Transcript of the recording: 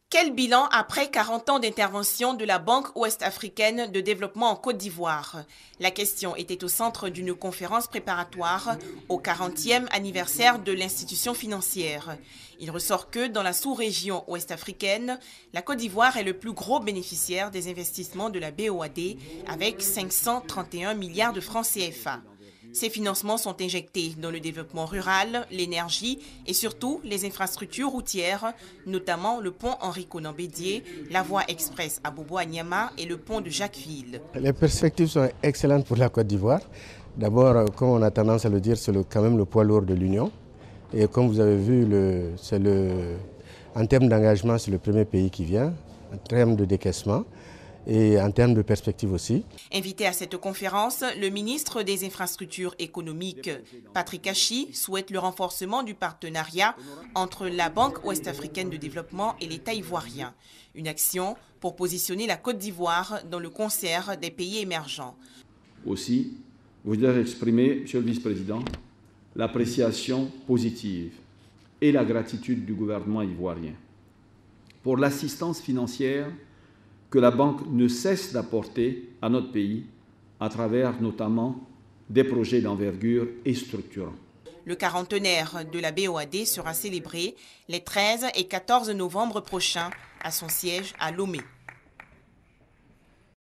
Quel bilan après 40 ans d'intervention de la Banque ouest-africaine de développement en Côte d'Ivoire? La question était au centre d'une conférence préparatoire au 40e anniversaire de l'institution financière. Il ressort que dans la sous-région ouest-africaine, la Côte d'Ivoire est le plus gros bénéficiaire des investissements de la BOAD avec 531 milliards de francs CFA. Ces financements sont injectés dans le développement rural, l'énergie et surtout les infrastructures routières, notamment le pont Henri Konan Bédié, la voie express à Bobo à Niama et le pont de Jacquesville. Les perspectives sont excellentes pour la Côte d'Ivoire. D'abord, comme on a tendance à le dire, c'est quand même le poids lourd de l'Union. Et comme vous avez vu, en termes d'engagement, c'est le premier pays qui vient, en termes de décaissement. Et en termes de perspective aussi. Invité à cette conférence, le ministre des Infrastructures économiques, Patrick Achi, souhaite le renforcement du partenariat entre la Banque ouest-africaine de développement et l'État ivoirien. Une action pour positionner la Côte d'Ivoire dans le concert des pays émergents. Aussi, je voudrais exprimer, Monsieur le Vice-président, l'appréciation positive et la gratitude du gouvernement ivoirien pour l'assistance financière que la banque ne cesse d'apporter à notre pays à travers notamment des projets d'envergure et structurants. Le quarantenaire de la BOAD sera célébré les 13 et 14 novembre prochains à son siège à Lomé.